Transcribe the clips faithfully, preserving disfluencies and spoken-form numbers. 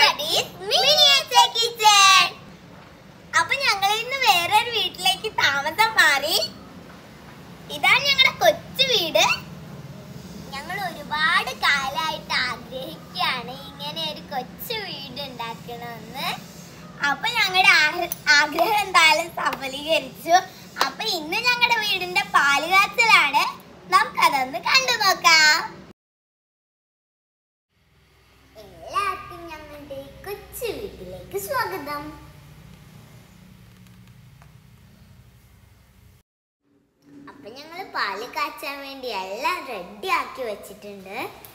അപ്പൊ ഞങ്ങൾ ഇന്ന് വേറൊരു വീട്ടിലേക്ക് താമസം മാറി. ഇതാണ് ഞങ്ങളുടെ കൊച്ചു വീട്. ഞങ്ങൾ ഒരുപാട് കാലമായിട്ട് ആഗ്രഹിക്കുകയാണ് ഇങ്ങനെ ഒരു കൊച്ചു വീട് ഉണ്ടാക്കണമെന്ന്. അപ്പൊ ഞങ്ങളുടെ ആഗ്രഹം എന്തായാലും സഫലീകരിച്ചു. അപ്പൊ ഇന്ന് ഞങ്ങളുടെ വീടിന്റെ പാലുകാച്ചലാണ്. നമുക്കതൊന്ന് കണ്ടു നോക്കാം. എല്ലാവർക്കും ഞങ്ങളുടെ കൊച്ചു വീട്ടിലേക്ക് സ്വാഗതം. അപ്പൊ ഞങ്ങൾ പാല് കാച്ചാൻ വേണ്ടി എല്ലാം റെഡി ആക്കി വെച്ചിട്ടുണ്ട്.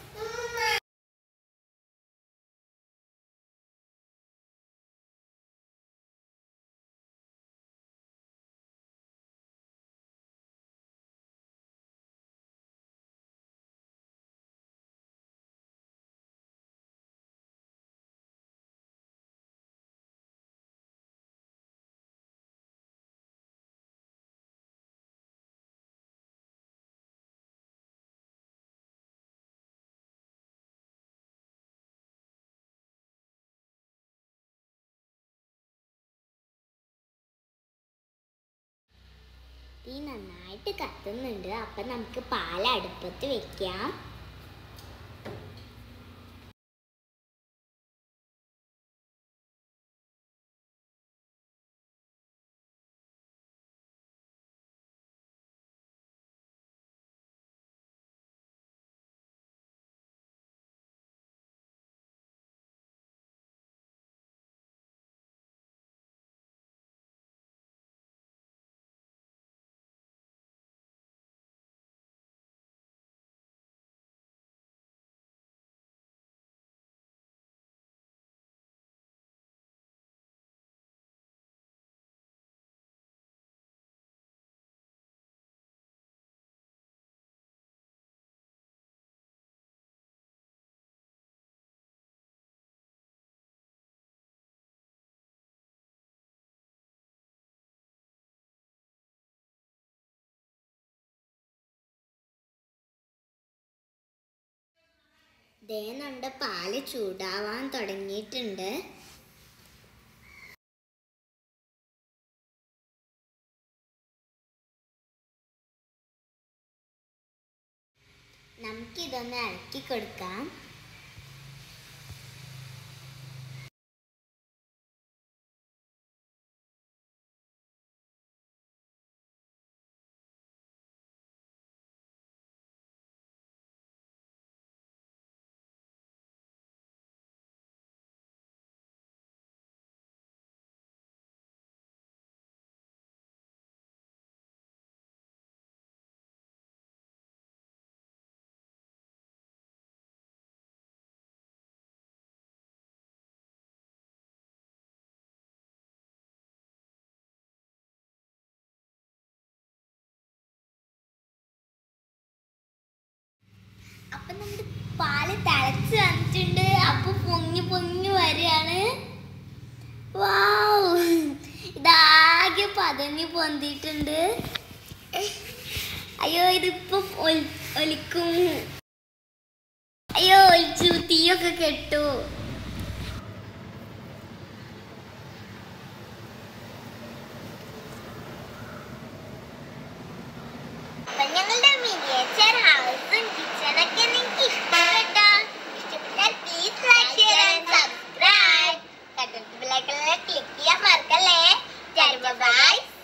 തീ നന്നായിട്ട് കത്തുന്നുണ്ട്. അപ്പൊ നമുക്ക് പാല് അടുപ്പത്ത് വെക്കാം. ദേ നമ്മുടെ പാല് ചൂടാവാൻ തുടങ്ങിയിട്ടുണ്ട്. നമുക്കിതൊന്ന് ഇളക്കി കൊടുക്കാം. അപ്പൊ നമ്മുടെ പാല് തിളച്ച് വന്നിട്ടുണ്ട്. അപ്പൊ പൊങ്ങി പൊങ്ങി വരികയാണ്. വാവ്, ഇതാകെ പതഞ്ഞു പൊന്തിയിട്ടുണ്ട്. അയ്യോ, ഇതിപ്പോ ഒലിക്കും. അയ്യോ, ഒലിച്ചു, തീയൊക്കെ കെട്ടു. ഞങ്ങളുടെ മിനിയേച്ചർ ഹൗസും കിച്ചണൊക്കെ നിങ്ങൾക്ക് ഇഷ്ടപ്പെട്ടോ? ഇഷ്ടപ്പെട്ടാൽ please like share and subscribe. തൊട്ടടുത്ത ബെൽ ഐക്കണിൽ ക്ലിക്ക് ചെയ്യാൻ മറക്കല്ലേ. ബൈ.